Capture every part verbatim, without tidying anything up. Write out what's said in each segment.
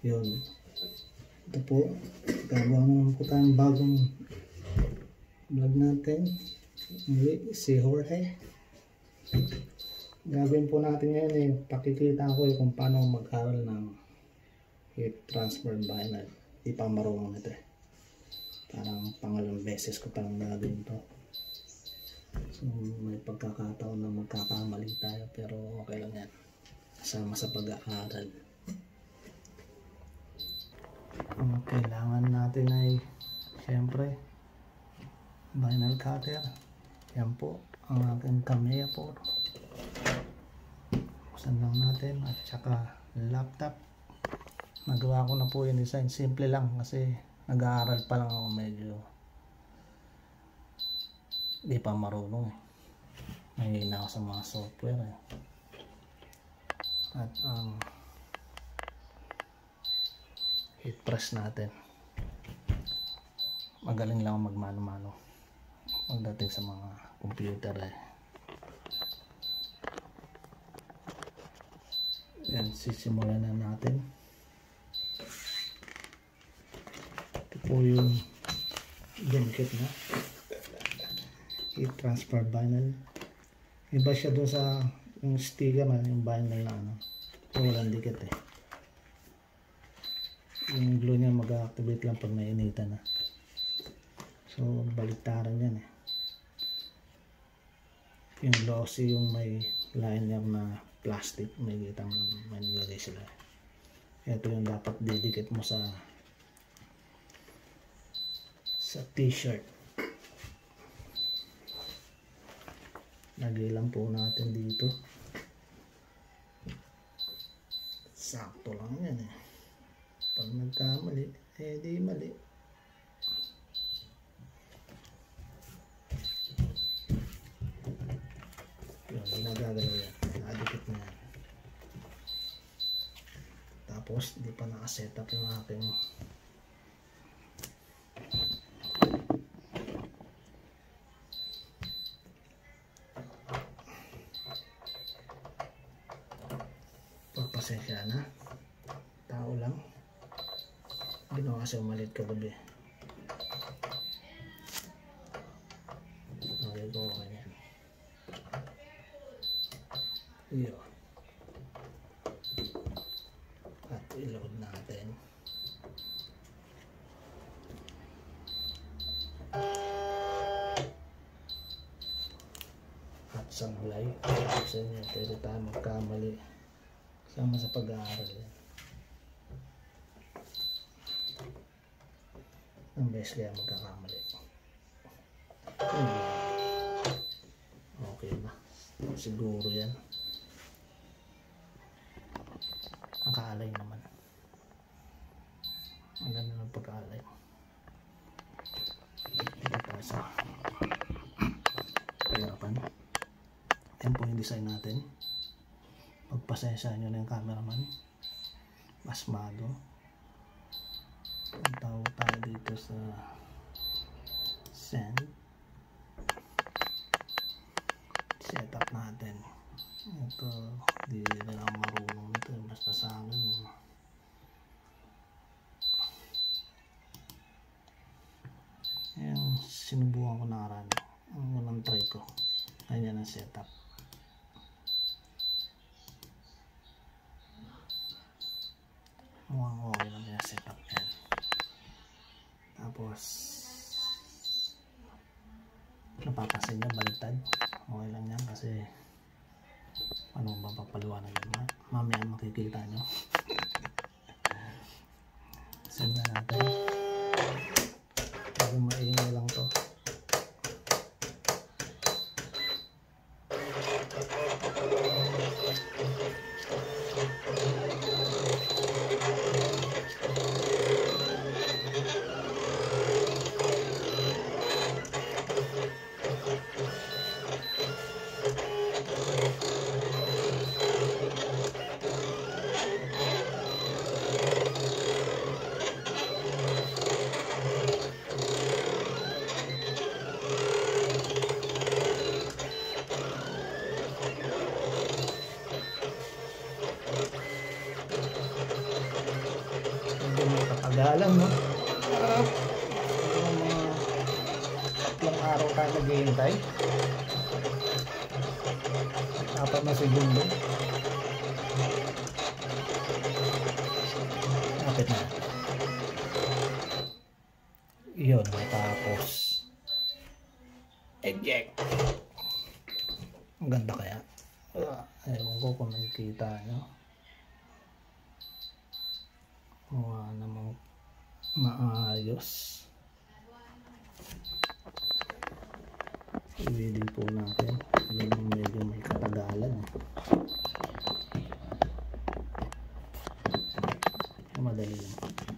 Yun. Ito po, gagawa naman po tayong bagong vlog natin. Muli, si Jorge. Gagawin po natin ngayon eh, pakikita ko eh kung paano mag-aral ng heat transfer vinyl. Di pa marunong ito eh. Parang pangalawang beses ko palang gagawin to. So may pagkakataon na magkakamali tayo, pero okay lang yan. Kasama sa pag-aaral. Ang kailangan natin ay syempre vinyl cutter. Yan po ang aking Tamiya po. Buksan lang natin, at saka laptop. Nagawa ko na po yung design. Simple lang kasi nag-aaral pa lang ako, medyo di pa marunong eh. Mahina ako sa mga software eh. At ang um, heat press natin, magaling lang magmano-mano pagdating sa mga computer eh. Yan, sisimulan na natin. Ito po yung Genkit na heat transfer vinyl. Iba siya doon sa yung sticker na yung vinyl na ano, walang dikit eh. Yung glue niya mag-activate lang pag nainitan na. So baliktaran yan eh. Yung glossy, yung may liner na plastic, may kitang may nilagay sila. Ito yung dapat didikit mo sa sa t-shirt. Lagay lang po natin dito. Sakto lang yan eh. Pag nagkamali, eh di mali. Yun, ginagagalaw yan. Nakadikit na yan. Tapos, di pa nakaset up yung aking pagpasensya na. Tao lang. Ginawa kasi umalit kagabi. Okay ko, okay yan. Yun. At i-load natin. At sablay. Kasi niya, pwede tayo magkamali. Sama sa pag-aaral yan. Ang best kaya magkakamali. Okay na. Siguro yan. Nakaalay naman. Ang ganda ng pag-aalay. Dito tayo sa pahirapan. Yan po yung design natin. Pagpasensya nyo na yung cameraman. Pasmado. Tawag tayo dito sa send. Setup natin. Ito, di na lang marunong nito. Basta sa akin. Ayan, sinubukan ko na karami. Ang unang try ko. Ayan ang setup. Mukhang okay lang yung setup yan. Tapos napapansin nyo baliktad. Okay lang yan kasi ano ba papaliwanag yan, mamaya makikita nyo. Send na natin. Bago maingay lang to. Magalang, no? Ah, yung mga tatlong araw tayo naghihintay. Apat na segundo. Kapit na. Yun, matapos. Eject. Ang ganda kaya. Ewan ko kung nakikita nyo. Wala namang maayos. I-welding po natin. Medyo, medyo may katagalan. Madali lang.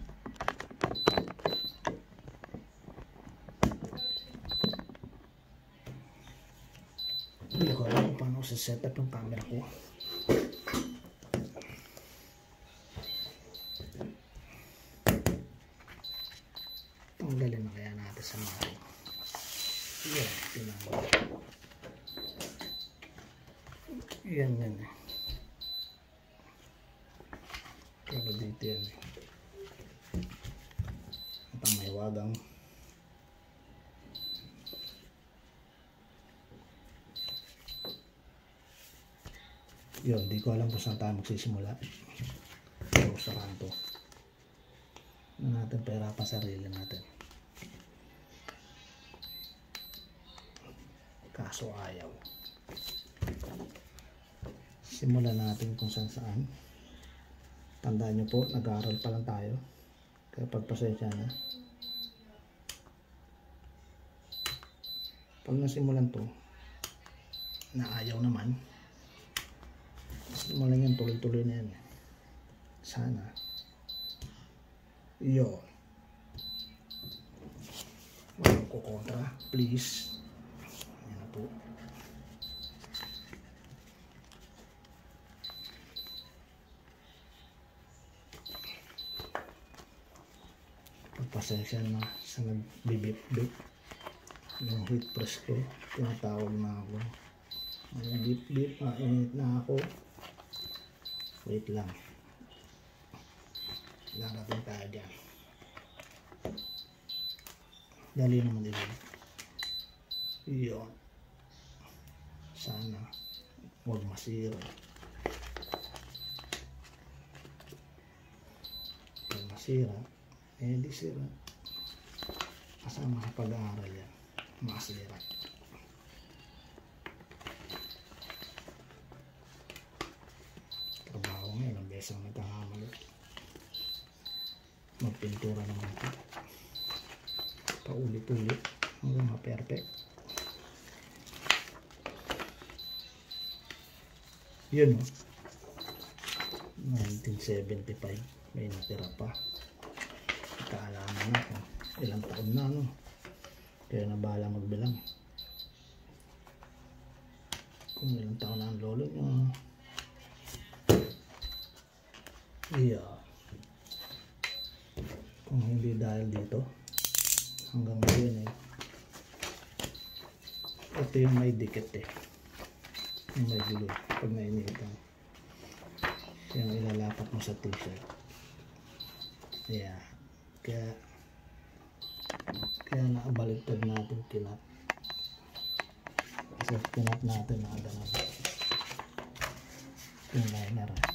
Hindi ko alam kung paano sa setup yung camera ko. Tanggalin na kaya natin sa mga yan, tinanggal. Yan yan eh. Pero dito yan eh. At ang may wagang. Yun, di ko alam kung saan tayo magsisimula. Pero sa kanto. Na natin pera pa sarili natin. Kaso ayaw. Simulan natin kung saan saan. Tandaan nyo po, nag-aaral pa lang tayo. Kaya pagpasensya na. Pag nasimulan to, na ayaw naman, simulan yan, tuloy-tuloy na yan. Sana. Yun. Walang ko kontra, please. Yan na po. Pagpasensya na sa nagbibip-bip. Yung heat press ko, tinatawag na ako. Ang bip-bip, mainit na ako. Wait lang. Larating tayo dyan. Dali naman din. Iyon. Sana huwag masira. Huwag masira. Eh di sira. Kasama sa pag-aaral yan. Masira. Trabaho ngayon. Ang besang nagkakamali. Magpintura naman ito. Paulit-ulit hanggang ma-perfect. Yun o. nineteen seventy-five. May natira pa. Kaalaman na kung ilang taon na no. Kaya nabala magbilang. Kung ilang taon na ang lolo nyo. Yeah. Kung hindi dahil dito hanggang ngayon eh ito yung may dikit eh yung may gulo pag nainitan yung ilalapat mo sa t-shirt. Yeah, kaya kaya nakabaliktad natin kinap kasi kinap natin na ganun yung liner eh.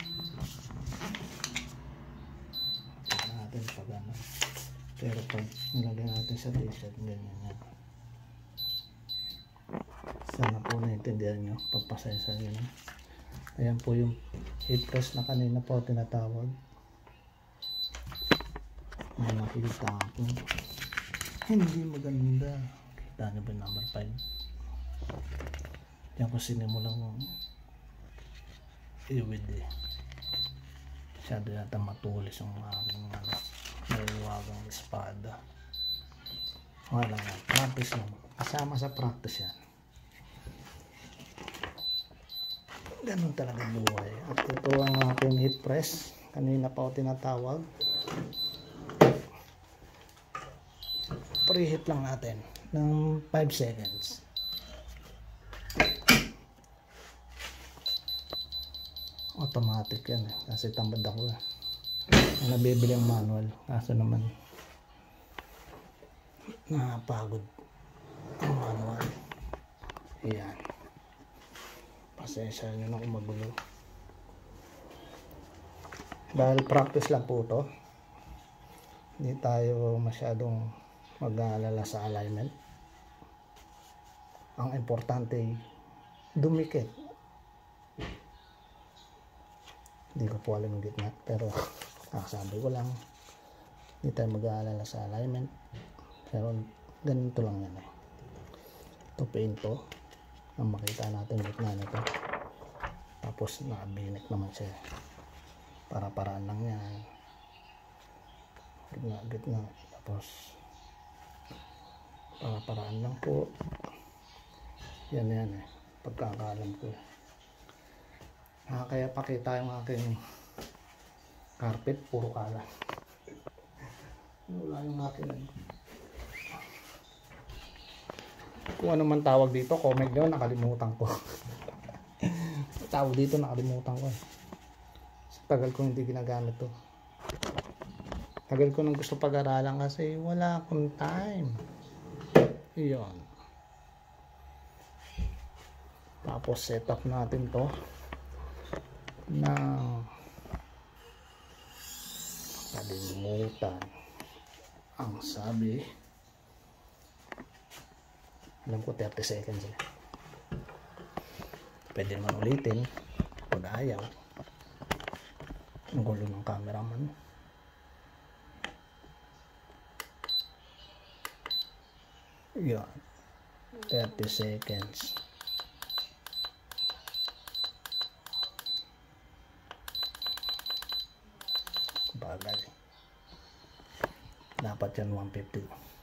Natin pag ano. Pero pag nilagay natin sa t-shirt, ganyan yan. Sana po naintindihan nyo. Pagpasensya nyo na. Ayan po yung heat press na kanina po tinatawag. May nakita ako. Hindi maganda. Kita nyo ba yung number five? Yan ko sinimulang iwid eh. Masyado yata matulis yung aking ano, naiwagang espada. Wala nga, practice lang. Kasama sa practice yan. Ganun talaga buhay. At ito ang aking heat press. Kanina pa ako tinatawag. Preheat lang natin ng five seconds. Automatic yan eh. Kasi tamad ako eh. nabibili ang manual, kaso naman nakapagod ang manual. Ayan, pasensya nyo na kung magulo, dahil practice lang po to, hindi tayo masyadong mag-aalala sa alignment. Ang importante dumikit. Hindi ko po alam yung gitna, pero nakasabi ko lang, hindi tayo mag-aalala sa alignment, pero ganito lang yan eh. Tupiin to, ang makita natin yung gitna nito, tapos nakabinik naman siya, para paraan lang yan, gitna gitna, tapos para paraan lang po yan yan eh, pagkakaalam ko. Ah, kaya pakita yung aking carpet, puro kalat. Wala yung akin. Kung ano man tawag dito, comment nyo, nakalimutan ko. Tawag dito, nakalimutan ko. Tagal ko hindi ginagamit to. Tagal ko nang gusto pag-aralan kasi wala akong time. Iyon. Tapos setup natin to na kalimutan ang sabi, alam ko thirty seconds eh. Pwede naman ulitin pag ayaw. Ang gulo ng cameraman. Yan, thirty seconds. Bagay. Dapat yan one fifty.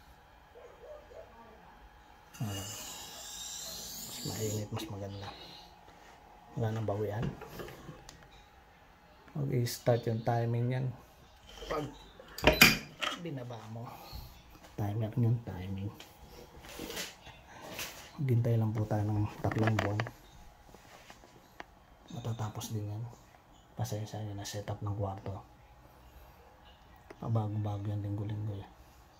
Hmm. Mas mainit, mas maganda. Wala nang bawian. Mag-i-start yung timing yan pag binaba mo. Timer yun, timing. Maghintay lang po tayo ng tatlong buwan. Matatapos din yan. Pasensya yun na setup ng kwarto. Bago-bago yan, linggo-linggo eh.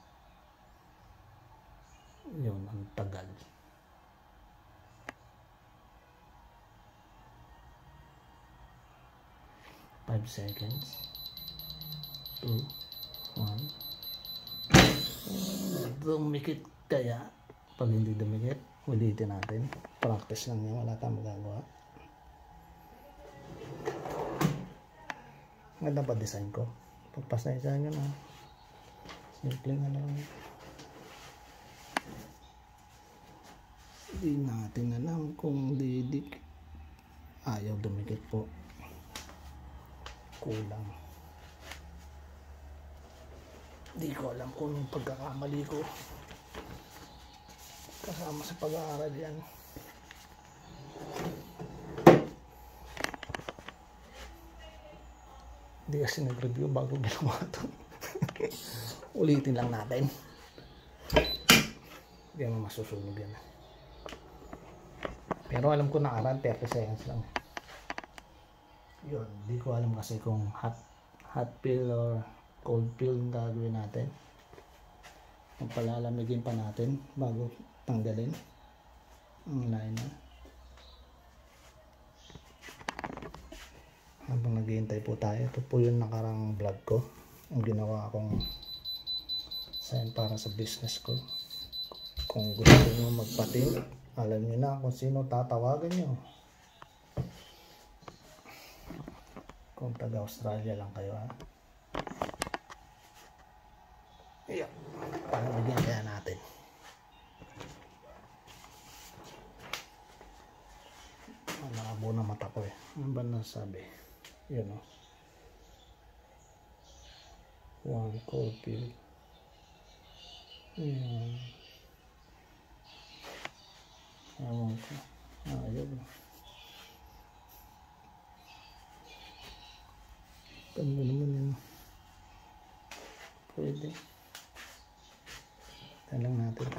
Yun, ang tagal. five seconds. two, one. Dumikit kaya. Pag hindi dumikit, ulitin natin. Practice lang yan, wala tayong magagawa. Ganda pa design ko. Pagpasensya nyo na. Simple nga lang. Hindi natin alam kung didik. Ayaw dumikit po. Kulang. Hindi ko alam kung anong pagkakamali ko. Kasama sa pag-aaral yan. Hindi kasi nag-review bago ginawa ito. Ulitin lang natin. Hindi naman masusunog yan. Pero alam ko nakaraan thirty seconds lang. Yun, hindi ko alam kasi kung hot, hot fill or cold fill yung gagawin natin. Kung palalamigin pa natin bago tanggalin ang liner. Habang naghihintay po tayo, ito po yung nakarang vlog ko, yung ginawa akong sign para sa business ko. Kung gusto nyo magpatin, alam nyo na kung sino tatawagan nyo. Kung taga Australia lang kayo ha. Ayan, palamigyan kaya natin. Ah, nakabo na mata ko eh. Ano ba nasabi? Yun o. One cold fill. Ayan. Ewan ko. Ah, yun. Ganda naman yun. Pwede. Talang natin.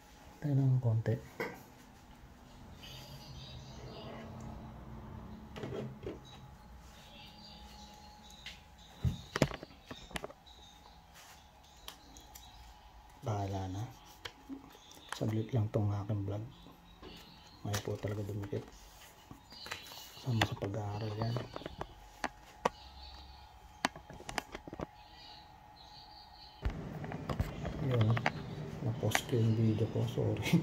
Talang konti. Bahala na. Saglit lang tong aking vlog. May po talaga dumikit. Sama sa pag-aaral yan. Yun. Na-post ko yung video ko. Sorry.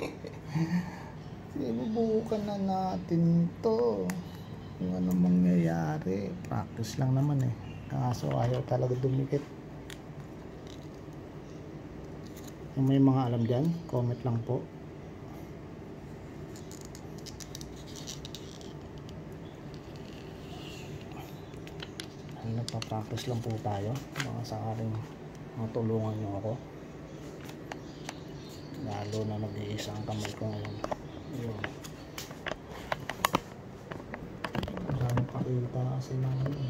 Sinubukan na natin to. Kung ano mangyayari. Practice lang naman eh. Kaso ayaw talaga dumikit. Kung may mga alam dyan, comment lang po. Nagpa-practice lang po tayo. Mga sakaling matulungan nyo ako. Lalo na nag-iisa ang kamay ko ngayon. Ayun. Marami pakita kasi naman eh.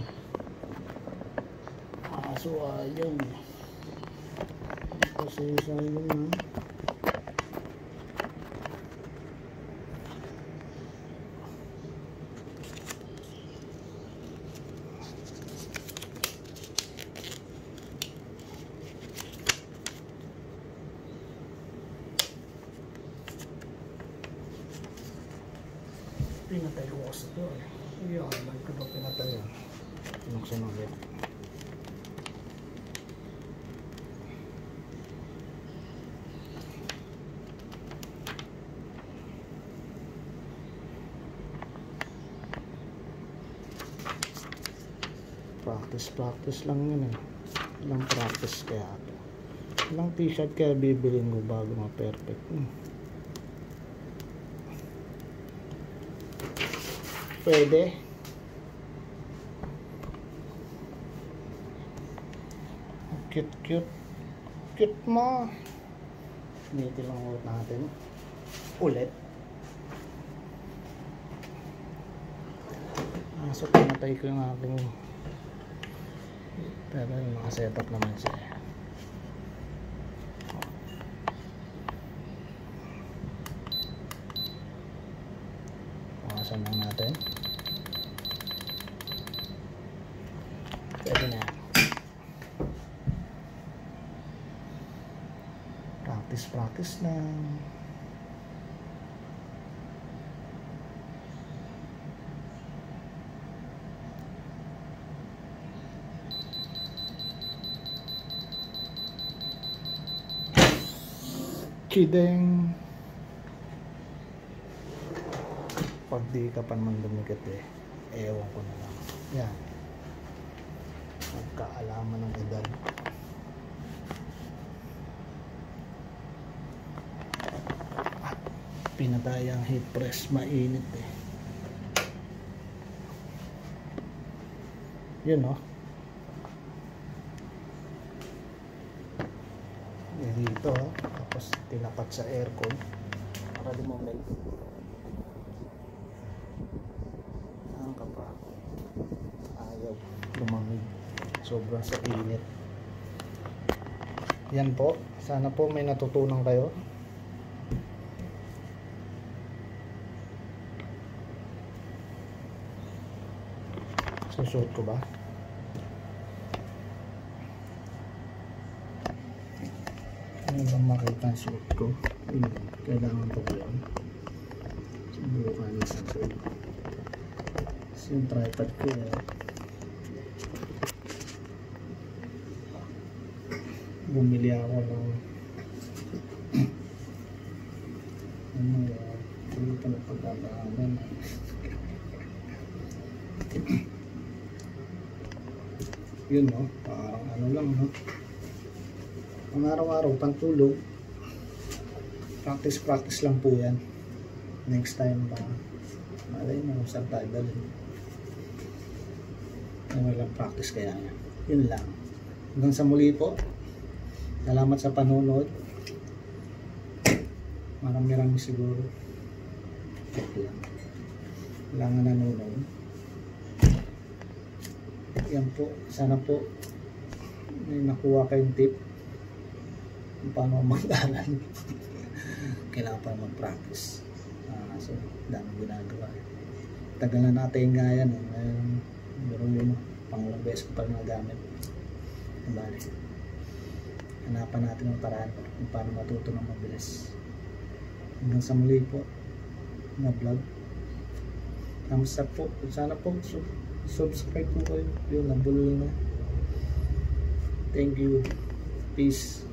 Kaso ayaw eh. Kasi sa yun ha. Pinatay ko kasi ito eh. Iyan, ba't ko ito pinatay yan? Pinuksan ulit. Practice, practice lang yun eh. Ilang practice kaya ito. Ilang t-shirt kaya bibilin ko bago ma-perfect. Hmm. Pwede. Cute, cute. Cute mo. Sinitin lang ulit natin. Ulit. Ah, so, pinatay ko yung aking pero yung naka-setup naman siya. Pakasan lang natin. Pwede na. Practice, practice na. Chideng. Pag di ka pa naman dumikit eh, ewan ko na lang. Yan. Magkaalaman ng edad. At pinatay ang heat press, mainit eh. Yun no. Dito oh. Tapos tinapat sa aircon para di mo melt. Saan ka pa? Ayaw lumamig. Sobrang sa init. Yan po. Sana po may natutunan kayo. Susuot ko ba? Ano bang makita ang suot ko? Hindi. Kailangan ko yan. Subukan yung suot. Kasi yung tripod ko eh. Bumili ako ng ano yan. Hindi pa na pagkakaaman. Yun no. Parang ano lang no. Ang araw-araw pantulog, practice practice lang po yan. Next time pa malay mo saan tayo dalhin. Ano lang practice kaya yan. Yun lang. Hanggang sa muli po, salamat sa panonood. Marami-rami siguro. Check lang. Wala nga nanonood. Yan po, sana po may nakuha kayong tip kung paano mag-aral. Kailangan pa mag-practice. Uh, so, daming ginagawa. tagal na natin nga yan eh. Ngayon, pero yun, pangalang beses ko pa rin nagamit. Bali, hanapan natin ang paraan kung paano matuto ng mabilis. Hanggang sa muli po na vlog. Thumbs up po. Sana po sub subscribe po kayo. Yun, nabulol na. Thank you. Peace.